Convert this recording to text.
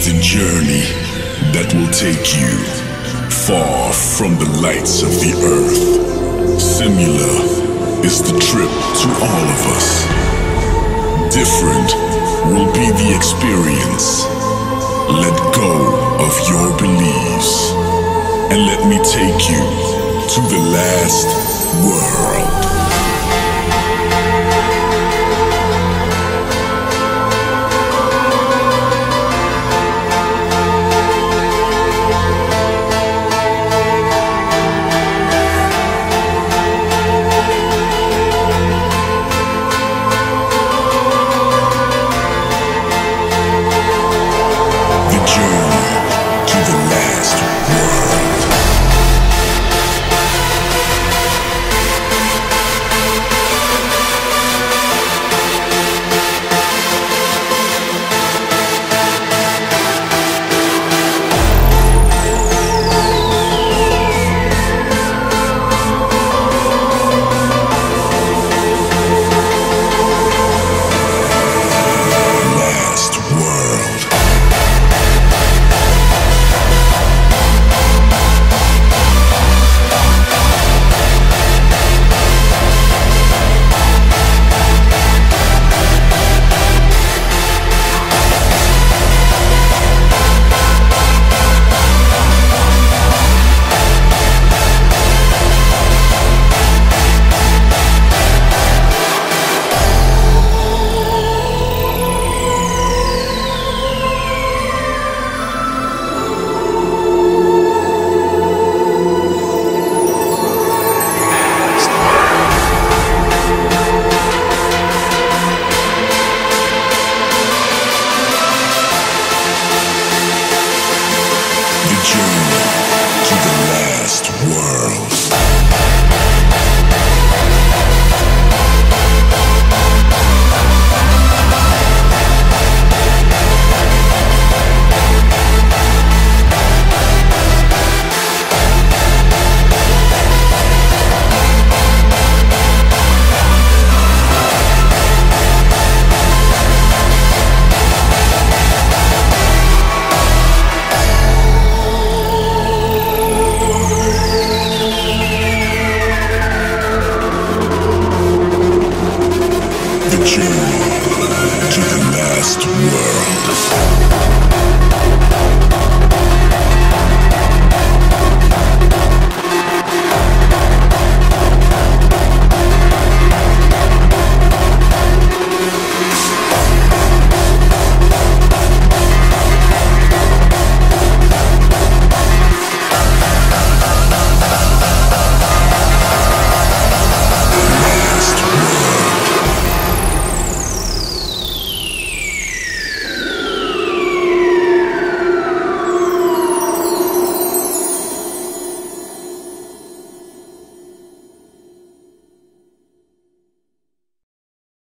the journey that will take you far from the lights of the earth. Similar is the trip to all of us. Different will be the experience. Let go of your beliefs and let me take you to the last world.